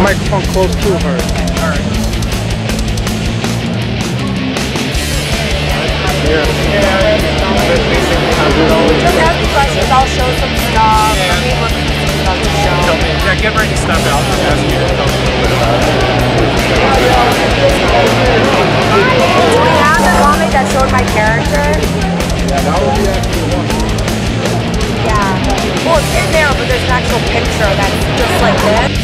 microphone close to her. Alright. Yeah. Just ask me questions, I'll show some stuff. Yeah. I mean, we're some stuff to show. Tell me, yeah, give her any stuff and I'll just ask you to tell me a little bit about it. Do we have a comic that showed my character? Yeah, that would be actually one. Yeah. Well, it's in there, but there's an actual picture that's just like this.